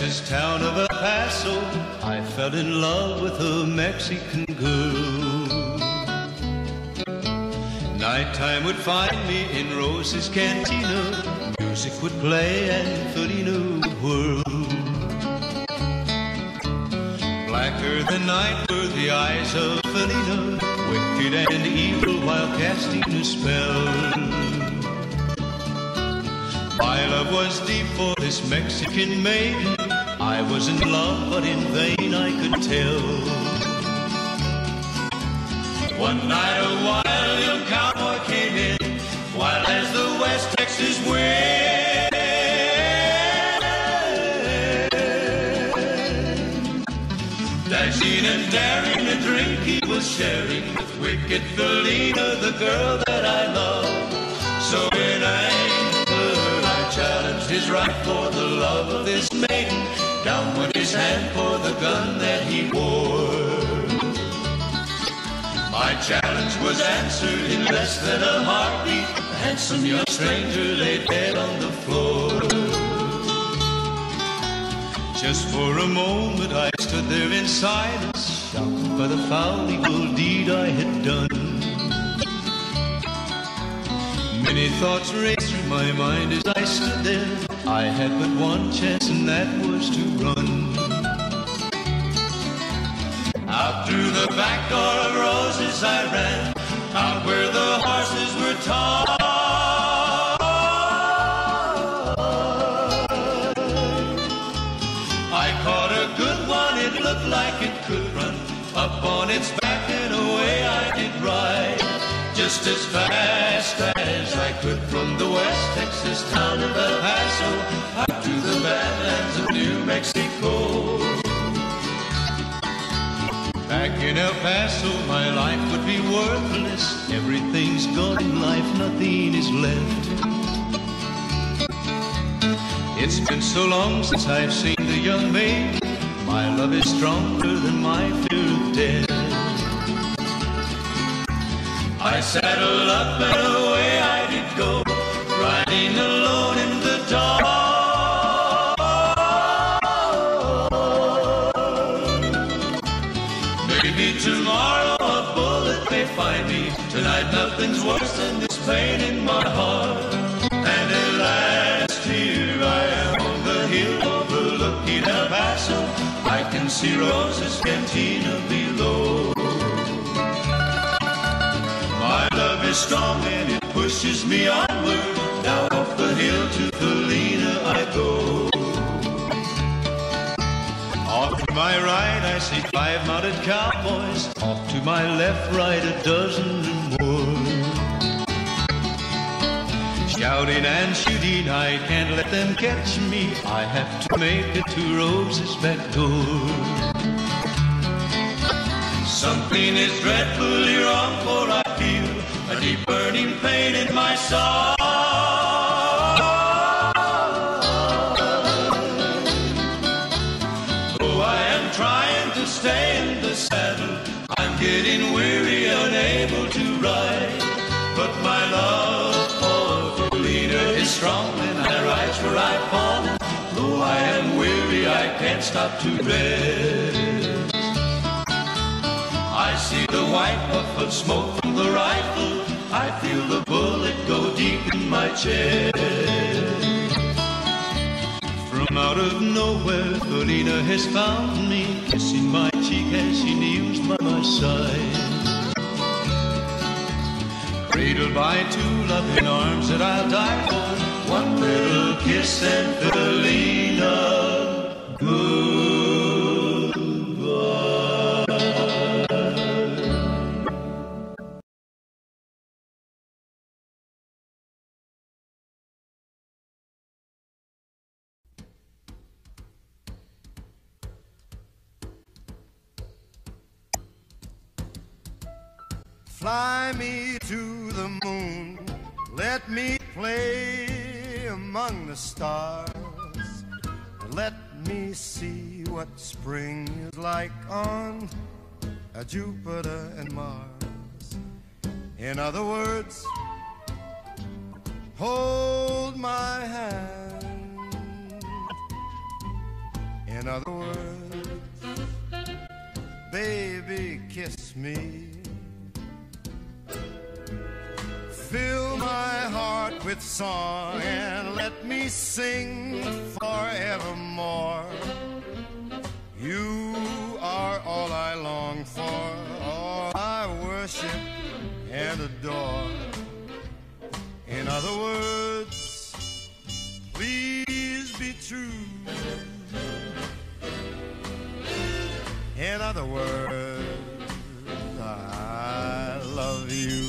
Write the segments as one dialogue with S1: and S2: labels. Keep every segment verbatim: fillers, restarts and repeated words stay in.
S1: Texas town of El Paso, I fell in love with a Mexican girl. Nighttime would find me in Rose's Cantina. Music would play and Felina would whirl. Blacker than night were the eyes of Felina, wicked and evil while casting a spell. My love was deep for this Mexican maiden. I was in love, but in vain I could tell. One night a wild young cowboy came in, wild as the West Texas wind. Dashing and daring, a drink he was sharing with wicked Felina, the girl that I love. So in anger I challenged his right for the love of this maiden. Down went his hand for the gun that he wore. My challenge was answered in less than a heartbeat. The handsome young stranger lay dead on the floor. Just for a moment I stood there in silence, shocked by the foul evil deed I had done. Many thoughts raced through my mind as I stood there. I had but one chance, and that was to run. Out through the back door of Roses I ran, out where the horses were tied. I caught a good one, it looked like it could run. Up on its back and away I did ride, just as fast as I could from the West Texas town of El Paso out to the badlands of New Mexico. Back in El Paso, my life would be worthless. Everything's gone in life, nothing is left. It's been so long since I've seen the young maid. My love is stronger than my fear of death. I saddled up and away I did go, riding alone in the dark. Maybe tomorrow a bullet may find me. Tonight nothing's worse than this pain in my heart. And at last here I am on the hill overlooking El Paso. I can see Rose's Cantina below. My love is strong and it pushes me onward. Now off the hill to Felina I go. Off to my right I see five mounted cowboys. Off to my left, right, a dozen and more. Shouting and shooting, I can't let them catch me. I have to make it to Rose's back door. Something is dreadfully wrong, for I feel a deep burning pain in my soul. Though I am trying to stay in the saddle, I'm getting weary, unable to ride. But my love for Felina is strong, and I rise where I've fallen. Though I am weary, I can't stop to rest. I see the white puff of smoke from the rifle. I feel the bullet go deep in my chest. From out of nowhere, Felina has found me, kissing my cheek as she kneels by my side. Cradled by two loving arms that I'll die for. One little kiss and Felina, goodbye.
S2: Fly me to the moon, let me play among the stars. Let me see what spring is like on Jupiter and Mars. In other words, hold my hand. In other words, baby, kiss me. Fill my heart with song and let me sing forevermore. You are all I long for, all I worship and adore. In other words, please be true. In other words, I love you.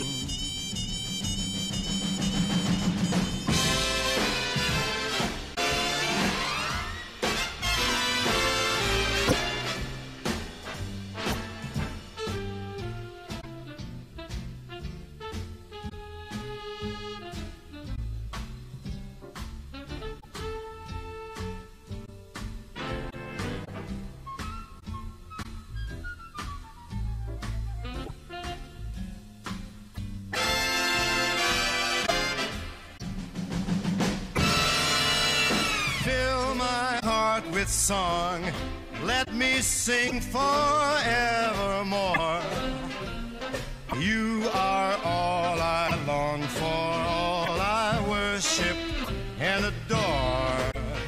S2: With song, let me sing forevermore. You are all I long for, all I worship and adore.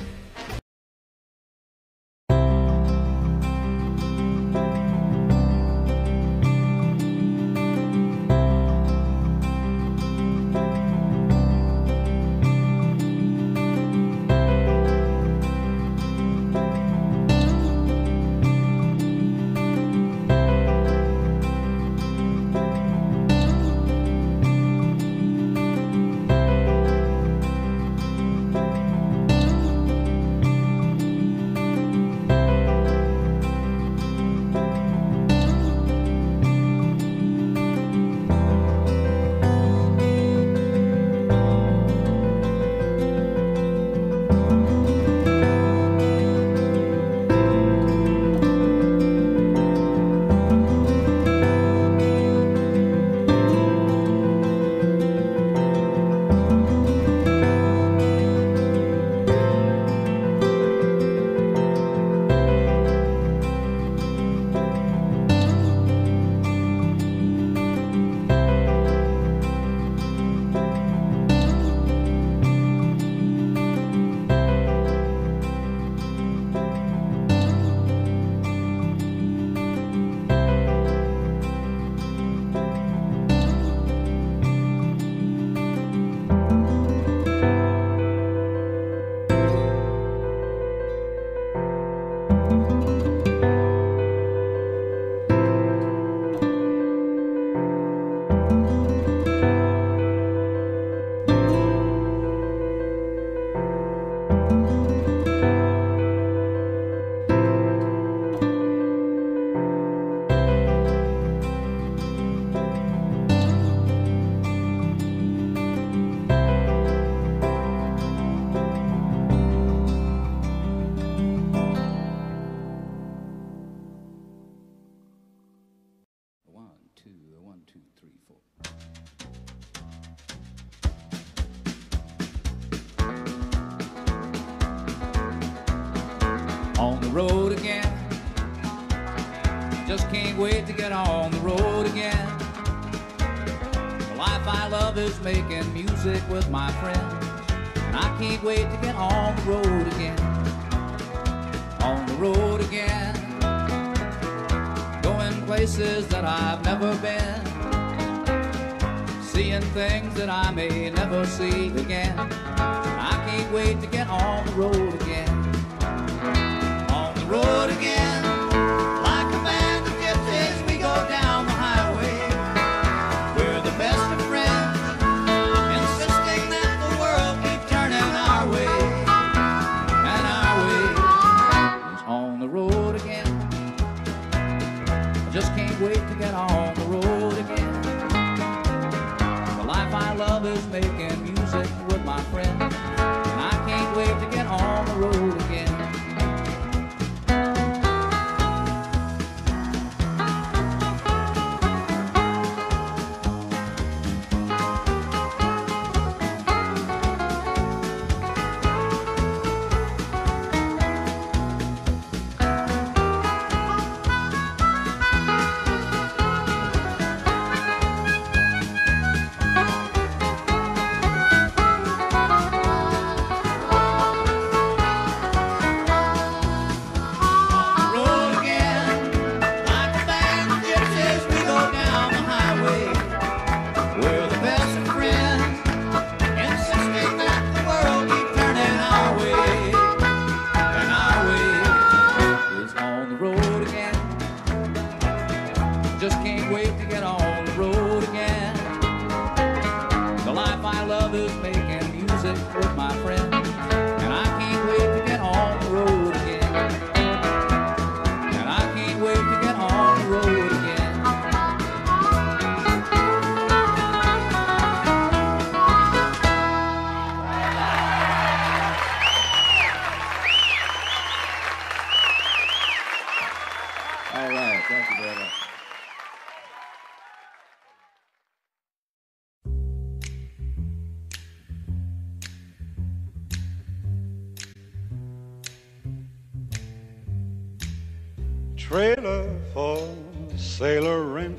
S3: On the road again, just can't wait to get on the road again. The life I love is making music with my friends, and I can't wait to get on the road again. On the road again, going places that I've never been, seeing things that I may never see again. I can't wait to get on the road again. Road again, like a band of gypsies, we go down the highway. We're the best of friends, insisting that the world keep turning our way. And our way is on the road again. I just can't wait to get on the road again. The life I love is making music with my friends, and I can't wait to get on the road again. just can't wait to get on the road again. The life I love is making music with my friends, and I can't wait to get on the road again. And I can't wait to get on the road again. All right, thank you very much.
S2: Trailer for sailor rent,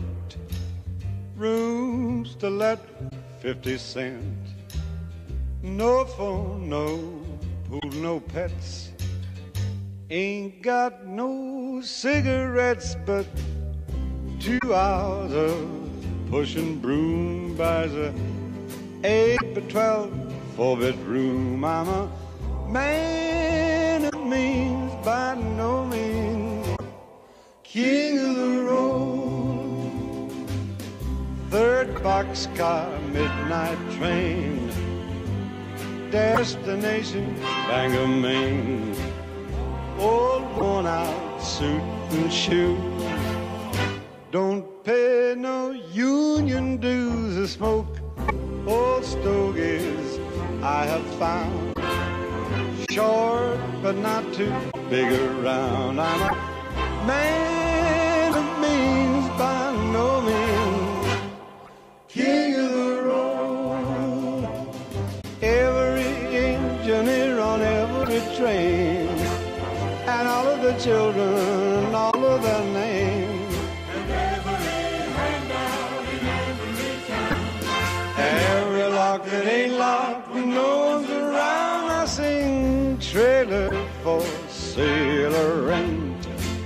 S2: rooms to let, fifty cent. No phone, no pool, no pets. Ain't got no cigarettes, but two hours of pushing broom buys a eight by twelve four bedroom. I'm a man of means, by no means king of the road. Third boxcar, midnight train, destination Bangor, Maine. Old worn out suit and shoes, don't pay no union dues or smoke old stogies I have found. Short but not too big around. I'm a man of means, by no means king of the road. Every engineer on every train, and all of the children, all of their names, and every handout in every town, every lock that ain't locked when no one's around. I sing trailer for sailor rent,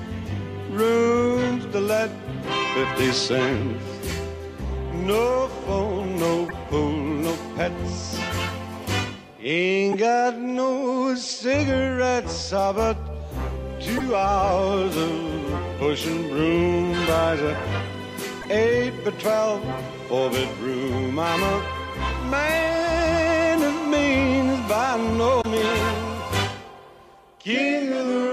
S2: rooms to let, fifty cents. No phone, no pool, no pets. Ain't got no cigarettes, ah, but two hours of pushing broom buys a eight by twelve four bedroom. I'm a man of means, by no means king of the